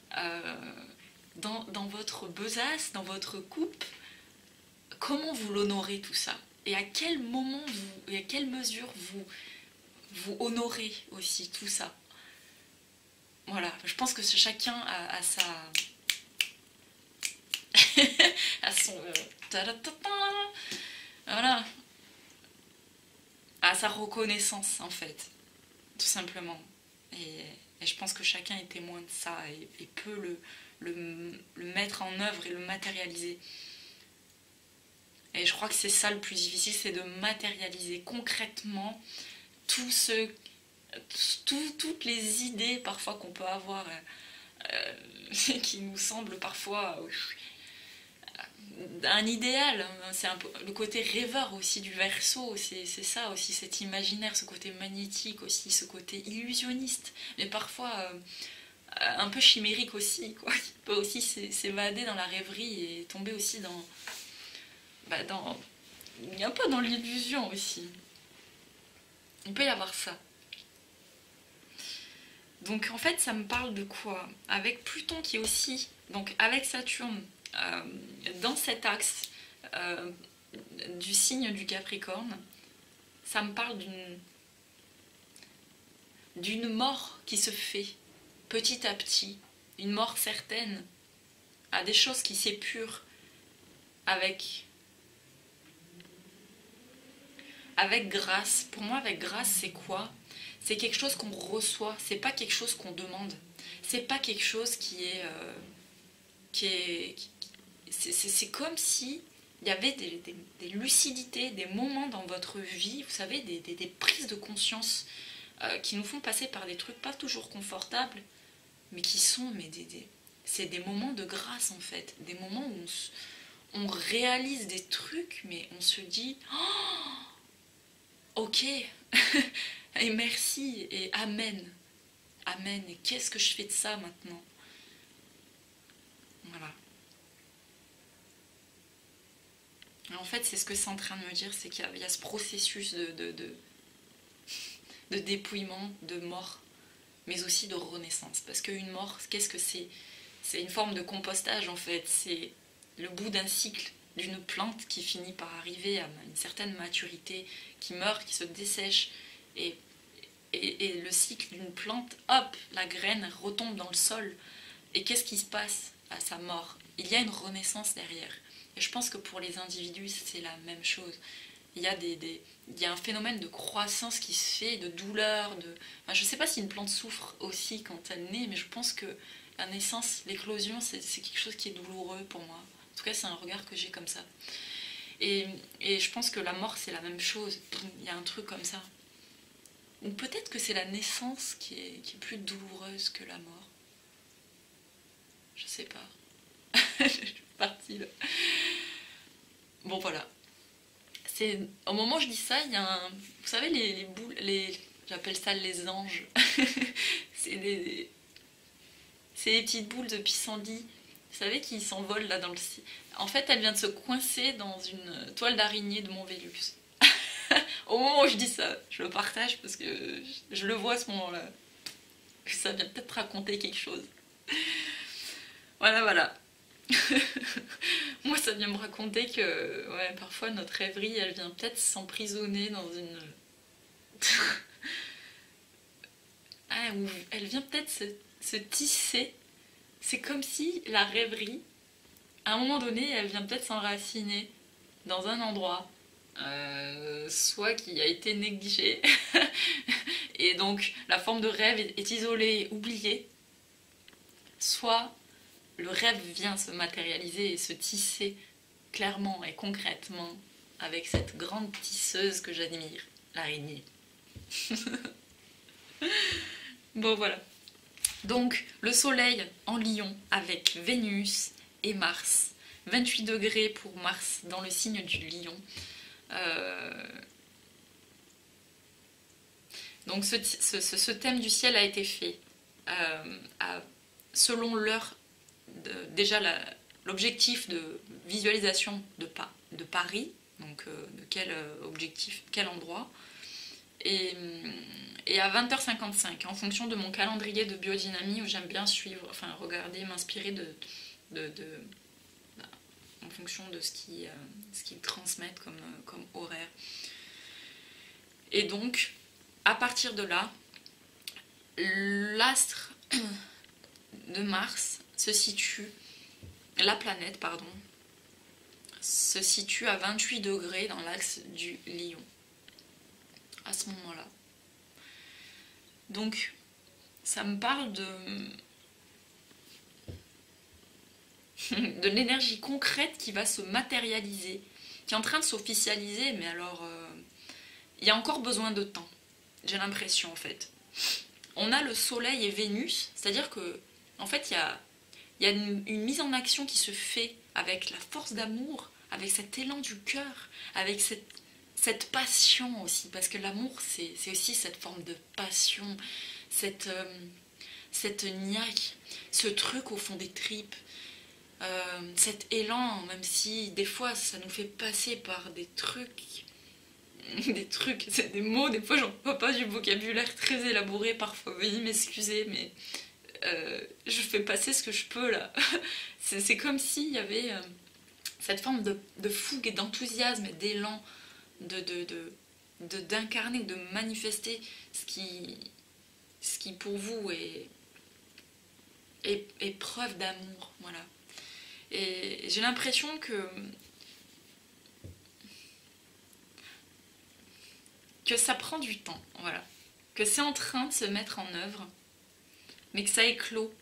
dans votre besace, dans votre coupe? Comment vous l'honorez tout ça? Et à quel moment et à quelle mesure vous honorez aussi tout ça? Voilà, je pense que chacun a sa... à son... voilà, à sa reconnaissance en fait, tout simplement. Et je pense que chacun est témoin de ça et peut le mettre en œuvre et le matérialiser. Et je crois que c'est ça le plus difficile, c'est de matérialiser concrètement toutes les idées parfois qu'on peut avoir qui nous semblent parfois un idéal. C'est un peu le côté rêveur aussi du Verseau, c'est ça aussi, cet imaginaire, ce côté magnétique aussi, ce côté illusionniste, mais parfois un peu chimérique aussi, quoi, qui peut aussi s'évader dans la rêverie et tomber aussi dans un peu dans l'illusion aussi. Il peut y avoir ça. Donc en fait, ça me parle de quoi? Avec Pluton qui est aussi, donc avec Saturne, dans cet axe du signe du Capricorne, ça me parle d'une mort qui se fait petit à petit, une mort certaine, à des choses qui s'épurent avec grâce. Pour moi, avec grâce, c'est quoi? C'est quelque chose qu'on reçoit, c'est pas quelque chose qu'on demande, c'est pas quelque chose qui est c'est comme si il y avait des lucidités, des moments dans votre vie, vous savez, des prises de conscience qui nous font passer par des trucs pas toujours confortables, mais qui sont c'est des moments de grâce en fait, des moments où on réalise des trucs, mais on se dit oh, ok et merci et amen, amen, et qu'est-ce que je fais de ça maintenant? Voilà. En fait, c'est ce que c'est en train de me dire, c'est qu'il y a ce processus de dépouillement, de mort, mais aussi de renaissance. Parce qu'une mort, qu'est-ce que c'est? C'est une forme de compostage, en fait. C'est le bout d'un cycle d'une plante qui finit par arriver à une certaine maturité, qui meurt, qui se dessèche. Et le cycle d'une plante, hop, la graine retombe dans le sol. Et qu'est-ce qui se passe à sa mort? Il y a une renaissance derrière. Et je pense que pour les individus, c'est la même chose. il y a un phénomène de croissance qui se fait, de douleur, enfin, je sais pas si une plante souffre aussi quand elle naît, mais je pense que la naissance, l'éclosion, c'est quelque chose qui est douloureux pour moi. En tout cas, c'est un regard que j'ai comme ça. Et je pense que la mort, c'est la même chose. Il y a un truc comme ça. Ou peut-être que c'est la naissance qui est plus douloureuse que la mort. Je sais pas. Je suis partie là. Bon, voilà. Au moment où je dis ça, il y a un... Vous savez, les boules... J'appelle ça les anges. c'est des petites boules de pissenlit. Vous savez, qui s'envolent là dans le ciel. En fait, elle vient de se coincer dans une toile d'araignée de mon Vélux. Au moment où je dis ça, je le partage parce que je le vois à ce moment-là. Ça vient peut-être raconter quelque chose. Voilà, voilà. Moi, ça vient me raconter que ouais, parfois notre rêverie, elle vient peut-être s'emprisonner dans une... ah, ou elle vient peut-être se tisser. C'est comme si la rêverie, à un moment donné, elle vient peut-être s'enraciner dans un endroit, soit qui a été négligé, et donc la forme de rêve est isolée, oubliée, soit le rêve vient se matérialiser et se tisser clairement et concrètement avec cette grande tisseuse que j'admire, l'araignée. Bon, voilà. Donc, le soleil en Lion avec Vénus et Mars. 28 degrés pour Mars dans le signe du Lion. Donc, ce thème du ciel a été fait selon l'heure. Déjà, l'objectif de visualisation de Paris. Donc, de quel objectif, quel endroit. Et à 20h55, en fonction de mon calendrier de biodynamie où j'aime bien suivre, enfin regarder, m'inspirer en fonction de ce qu'ils transmettent comme horaire. Et donc, à partir de là, l'astre de Mars se situe, la planète, pardon, se situe à 28 degrés dans l'axe du Lion. À ce moment-là. Donc, ça me parle de l'énergie concrète qui va se matérialiser, qui est en train de s'officialiser, mais alors, il y a encore besoin de temps. J'ai l'impression, en fait. On a le Soleil et Vénus, c'est-à-dire que, en fait, il y a une mise en action qui se fait avec la force d'amour, avec cet élan du cœur, avec cette passion aussi, parce que l'amour, c'est aussi cette forme de passion, cette niaque, ce truc au fond des tripes, cet élan, même si des fois ça nous fait passer par des trucs, c'est des mots, des fois j'en vois pas du vocabulaire très élaboré parfois, veuillez m'excuser, mais je fais passer ce que je peux là. C'est comme s'il y avait cette forme de fougue et d'enthousiasme et d'élan, d'incarner, de manifester ce qui pour vous est preuve d'amour, voilà. Et j'ai l'impression que ça prend du temps, voilà, que c'est en train de se mettre en œuvre, mais que ça éclot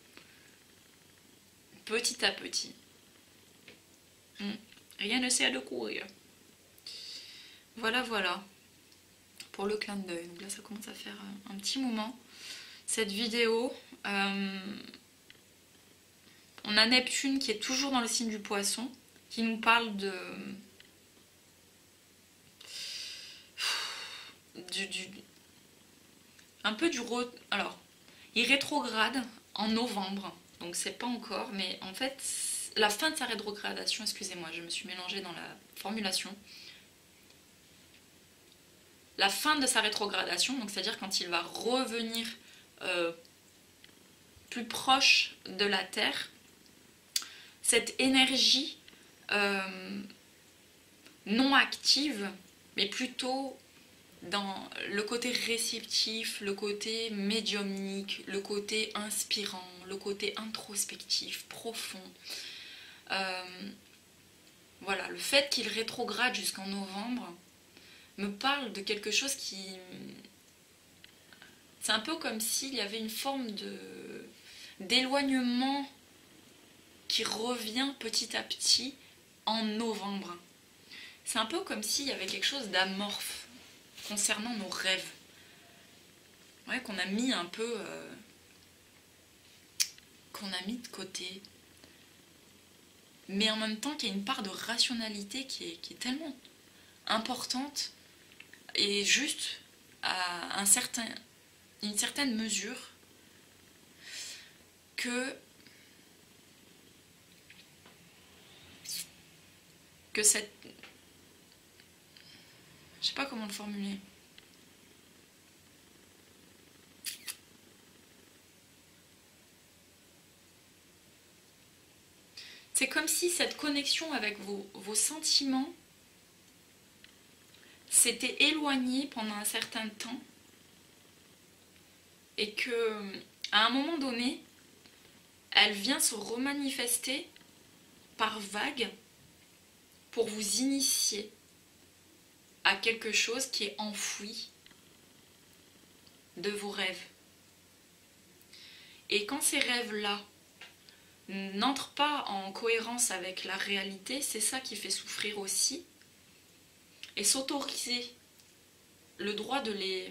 petit à petit. Rien ne sert de courir. Voilà, voilà, pour le clin d'œil. Donc là, ça commence à faire un petit moment. Cette vidéo, on a Neptune qui est toujours dans le signe du Poisson, qui nous parle alors, il rétrograde en novembre, donc c'est pas encore, mais en fait, la fin de sa rétrogradation, excusez-moi, je me suis mélangée dans la formulation. La fin de sa rétrogradation, donc c'est-à-dire quand il va revenir plus proche de la Terre, cette énergie non active, mais plutôt dans le côté réceptif, le côté médiumnique, le côté inspirant, le côté introspectif, profond. Voilà, le fait qu'il rétrograde jusqu'en novembre, me parle de quelque chose qui... C'est un peu comme s'il y avait une forme d'éloignement qui revient petit à petit en novembre. C'est un peu comme s'il y avait quelque chose d'amorphe concernant nos rêves. Ouais, qu'on a mis un peu... qu'on a mis de côté. Mais en même temps qu'il y a une part de rationalité qui est tellement importante et juste à une certaine mesure que cette... Je sais pas comment le formuler. C'est comme si cette connexion avec vos sentiments s'était éloignée pendant un certain temps et que à un moment donné, elle vient se remanifester par vagues pour vous initier à quelque chose qui est enfoui de vos rêves. Et quand ces rêves-là n'entrent pas en cohérence avec la réalité, c'est ça qui fait souffrir aussi. Et s'autoriser le droit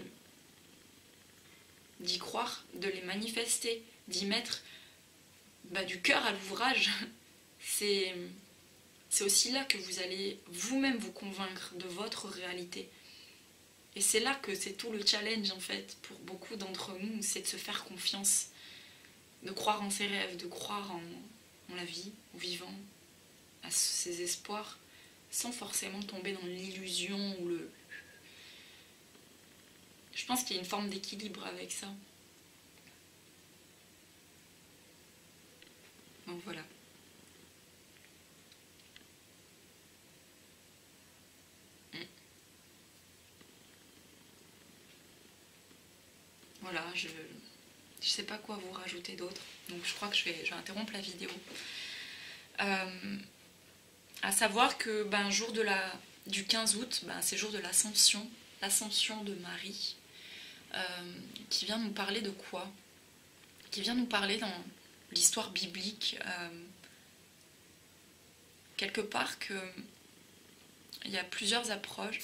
d'y croire, de les manifester, d'y mettre du cœur à l'ouvrage, c'est aussi là que vous allez vous-même vous convaincre de votre réalité. Et c'est là que c'est tout le challenge en fait, pour beaucoup d'entre nous, c'est de se faire confiance, de croire en ses rêves, de croire en la vie, au vivant, à ses espoirs, sans forcément tomber dans l'illusion ou le... Je pense qu'il y a une forme d'équilibre avec ça. Donc voilà. Voilà, je sais pas quoi vous rajouter d'autre, donc je crois que je vais interrompre la vidéo. À savoir que jour du 15 août, c'est jour de l'ascension de Marie, qui vient nous parler de quoi? Qui vient nous parler dans l'histoire biblique, quelque part que il y a plusieurs approches,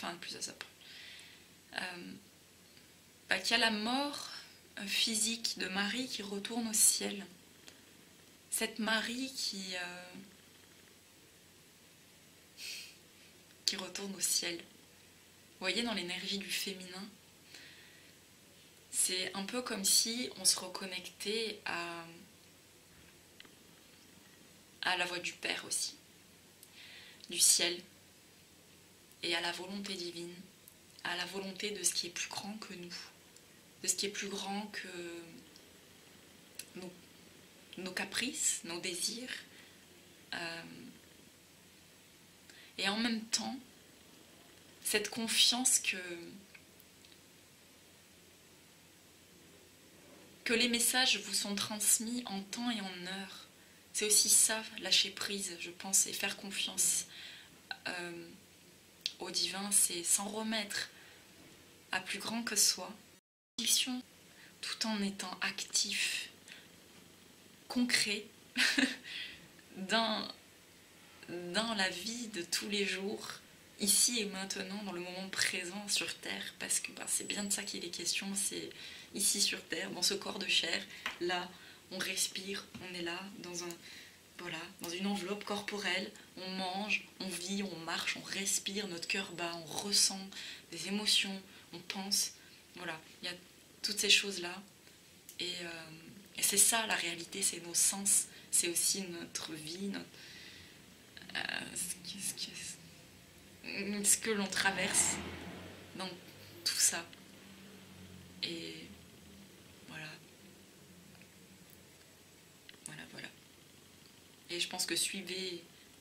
qu'il y a la mort physique de Marie qui retourne au ciel. Cette Marie qui retourne au ciel. Vous voyez, dans l'énergie du féminin, c'est un peu comme si on se reconnectait à la voix du Père aussi, du ciel, et à la volonté divine, à la volonté de ce qui est plus grand que nous, de ce qui est plus grand que nos caprices, nos désirs. Et en même temps, cette confiance que les messages vous sont transmis en temps et en heure. C'est aussi ça, lâcher prise, je pense, et faire confiance au divin, c'est s'en remettre à plus grand que soi, tout en étant actif, concret, dans la vie de tous les jours, ici et maintenant, dans le moment présent sur Terre, parce que c'est bien de ça qu'il est question, c'est ici sur Terre, dans ce corps de chair, là, on respire, on est là, dans une enveloppe corporelle, on mange, on vit, on marche, on respire, notre cœur bat, on ressent des émotions, on pense, voilà, il y a toutes ces choses-là, et c'est ça la réalité, c'est nos sens, c'est aussi notre vie, ce que l'on traverse dans tout ça. Et voilà. Et je pense que suivez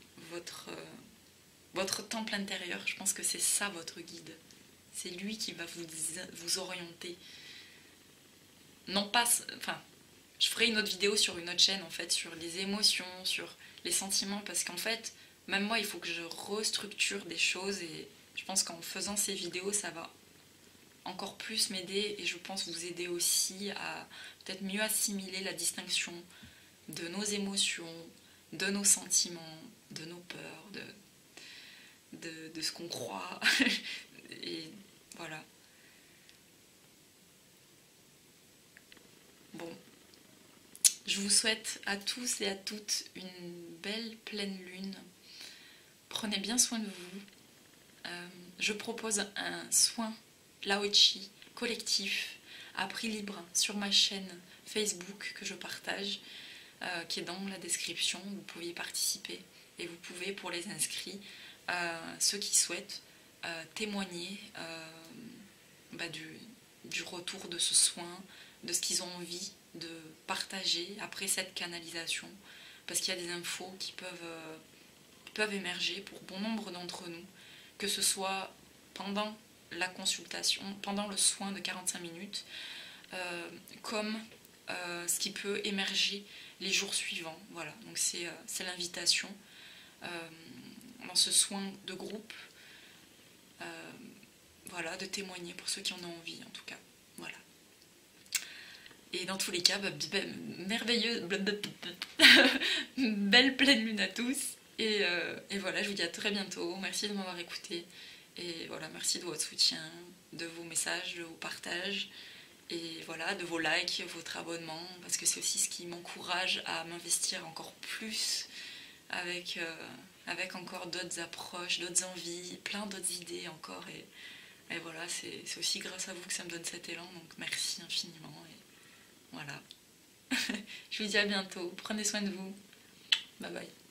votre temple intérieur. Je pense que c'est ça votre guide. C'est lui qui va vous orienter. Non pas... je ferai une autre vidéo sur une autre chaîne, en fait, sur les émotions, sur les sentiments, parce qu'en fait, même moi, il faut que je restructure des choses et Je pense qu'en faisant ces vidéos, ça va encore plus m'aider et je pense vous aider aussi à peut-être mieux assimiler la distinction de nos émotions, de nos sentiments, de nos peurs, de ce qu'on croit. Et voilà. Bon, je vous souhaite à tous et à toutes une belle pleine lune. Prenez bien soin de vous. Je propose un soin Laochi collectif à prix libre sur ma chaîne Facebook que je partage, qui est dans la description. Vous pouvez y participer et vous pouvez, pour les inscrits, ceux qui souhaitent, témoigner du retour de ce soin, de ce qu'ils ont envie de partager après cette canalisation, parce qu'il y a des infos qui peuvent émerger pour bon nombre d'entre nous, que ce soit pendant la consultation, pendant le soin de 45 minutes, comme ce qui peut émerger les jours suivants. Voilà, donc c'est l'invitation dans ce soin de groupe, voilà, de témoigner pour ceux qui en ont envie en tout cas. Voilà. Et dans tous les cas, merveilleux, belle pleine lune à tous. Et voilà, je vous dis à très bientôt. Merci de m'avoir écouté. Et voilà, merci de votre soutien, de vos messages, de vos partages. Et voilà, de vos likes, votre abonnement. Parce que c'est aussi ce qui m'encourage à m'investir encore plus avec encore d'autres approches, d'autres envies, plein d'autres idées encore. Et voilà, c'est aussi grâce à vous que ça me donne cet élan. Donc merci infiniment. Et voilà. Je vous dis à bientôt. Prenez soin de vous. Bye bye.